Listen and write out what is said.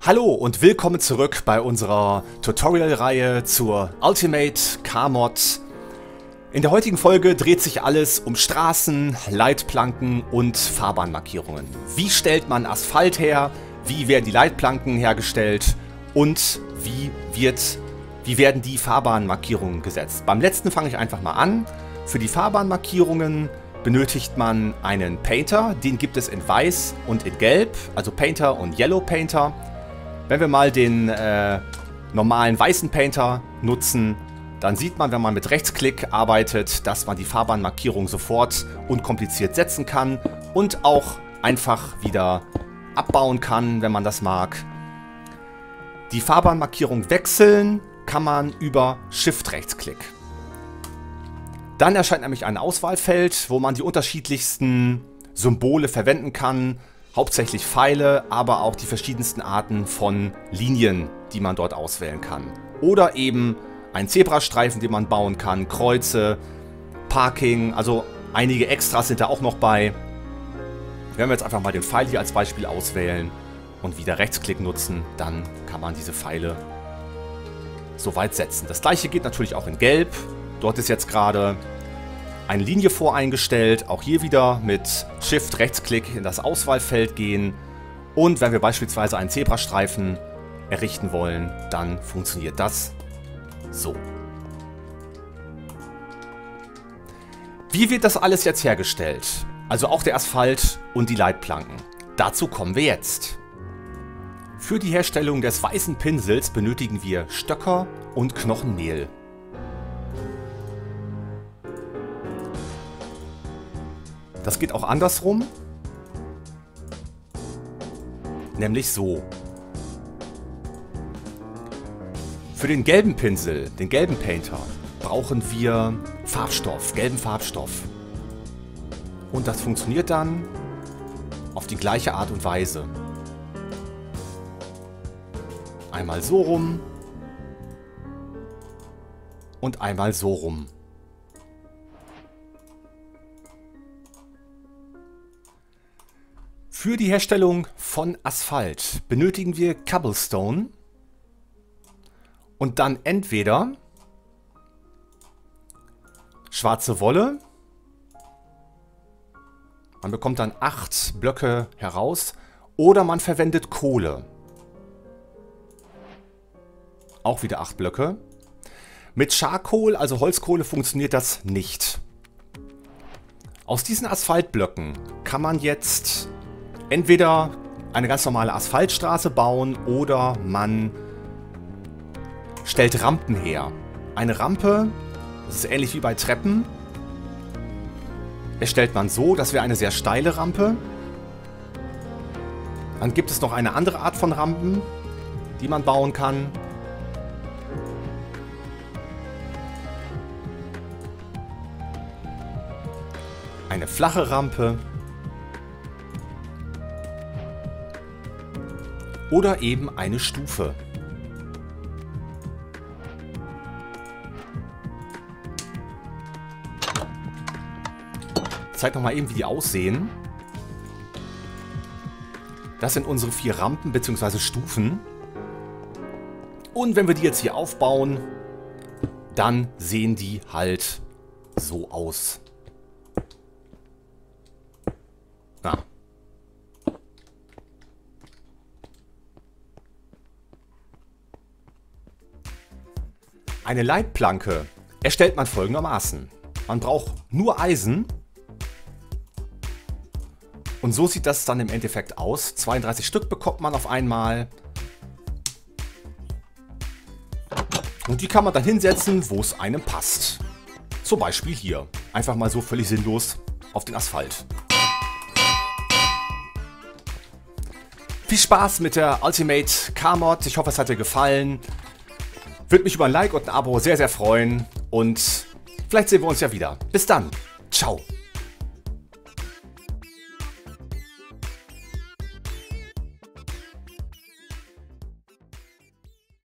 Hallo und willkommen zurück bei unserer Tutorial-Reihe zur Ultimate Car Mod. In der heutigen Folge dreht sich alles um Straßen, Leitplanken und Fahrbahnmarkierungen. Wie stellt man Asphalt her? Wie werden die Leitplanken hergestellt? Und wie werden die Fahrbahnmarkierungen gesetzt? Beim letzten fange ich einfach mal an. Für die Fahrbahnmarkierungen benötigt man einen Painter. Den gibt es in Weiß und in Gelb, also Painter und Yellow Painter. Wenn wir mal den normalen weißen Painter nutzen, dann sieht man, wenn man mit Rechtsklick arbeitet, dass man die Fahrbahnmarkierung sofort unkompliziert setzen kann und auch einfach wieder abbauen kann, wenn man das mag. Die Fahrbahnmarkierung wechseln kann man über Shift-Rechtsklick. Dann erscheint nämlich ein Auswahlfeld, wo man die unterschiedlichsten Symbole verwenden kann. Hauptsächlich Pfeile, aber auch die verschiedensten Arten von Linien, die man dort auswählen kann. Oder eben einen Zebrastreifen, den man bauen kann, Kreuze, Parking, also einige Extras sind da auch noch bei. Wenn wir jetzt einfach mal den Pfeil hier als Beispiel auswählen und wieder Rechtsklick nutzen, dann kann man diese Pfeile soweit setzen. Das gleiche geht natürlich auch in Gelb. Dort ist jetzt gerade eine Linie voreingestellt. Auch hier wieder mit Shift Rechtsklick in das Auswahlfeld gehen. Und wenn wir beispielsweise einen Zebrastreifen errichten wollen, dann funktioniert das so. Wie wird das alles jetzt hergestellt? Also auch der Asphalt und die Leitplanken. Dazu kommen wir jetzt. Für die Herstellung des weißen Pinsels benötigen wir Stöcker und Knochenmehl. Das geht auch andersrum. Nämlich so. Für den gelben Pinsel, den gelben Painter, brauchen wir Farbstoff, gelben Farbstoff. Und das funktioniert dann auf die gleiche Art und Weise. Einmal so rum und einmal so rum. Für die Herstellung von Asphalt benötigen wir Cobblestone und dann entweder schwarze Wolle. Man bekommt dann 8 Blöcke heraus oder man verwendet Kohle. Auch wieder 8 Blöcke. Mit Charcoal, also Holzkohle, funktioniert das nicht. Aus diesen Asphaltblöcken kann man jetzt entweder eine ganz normale Asphaltstraße bauen oder man stellt Rampen her. Eine Rampe, das ist ähnlich wie bei Treppen, erstellt man so, das wäre eine sehr steile Rampe. Dann gibt es noch eine andere Art von Rampen, die man bauen kann. Eine flache Rampe. Oder eben eine Stufe. Ich zeige nochmal eben, wie die aussehen. Das sind unsere 4 Rampen bzw. Stufen. Und wenn wir die jetzt hier aufbauen, dann sehen die halt so aus. Ja. Eine Leitplanke erstellt man folgendermaßen. Man braucht nur Eisen. Und so sieht das dann im Endeffekt aus. 32 Stück bekommt man auf einmal. Und die kann man dann hinsetzen, wo es einem passt. Zum Beispiel hier. Einfach mal so völlig sinnlos auf den Asphalt. Viel Spaß mit der Ultimate Car Mod. Ich hoffe, es hat dir gefallen. Würde mich über ein Like und ein Abo sehr, sehr freuen. Und vielleicht sehen wir uns ja wieder. Bis dann. Ciao.